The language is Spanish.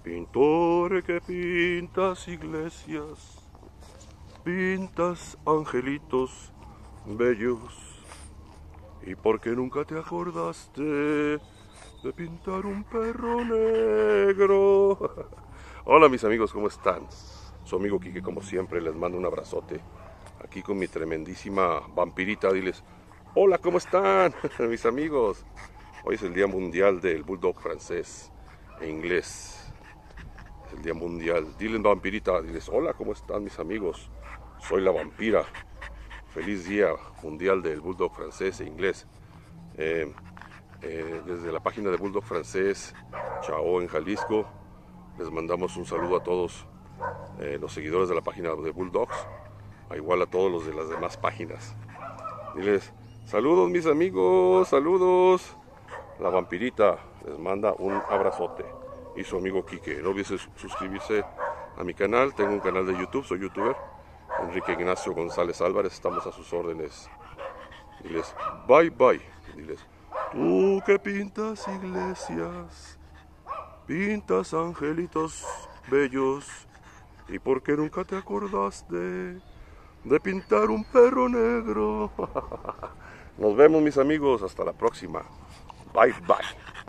Pintor que pintas iglesias, pintas angelitos bellos. ¿Y por qué nunca te acordaste de pintar un perro negro? Hola mis amigos, ¿cómo están? Su amigo Quique, como siempre, les mando un abrazote. Aquí con mi tremendísima vampirita, diles, hola, ¿cómo están mis amigos? Hoy es el Día Mundial del Bulldog francés e inglés. Es el Día Mundial. Diles, vampirita, diles, hola, ¿cómo están mis amigos? Soy la vampira. Feliz Día Mundial del Bulldog francés e inglés. Desde la página de Bulldog francés, Chao en Jalisco, les mandamos un saludo a todos los seguidores de la página de Bulldogs, a igual a todos los de las demás páginas. Diles, saludos mis amigos, saludos. La vampirita les manda un abrazote. Y su amigo Quique, no olviden suscribirse a mi canal, tengo un canal de YouTube, soy youtuber, Enrique Ignacio González Álvarez, estamos a sus órdenes. Diles, bye bye. Diles, tú que pintas iglesias, pintas angelitos bellos, ¿y por qué nunca te acordaste de pintar un perro negro? Nos vemos mis amigos, hasta la próxima. Bye bye.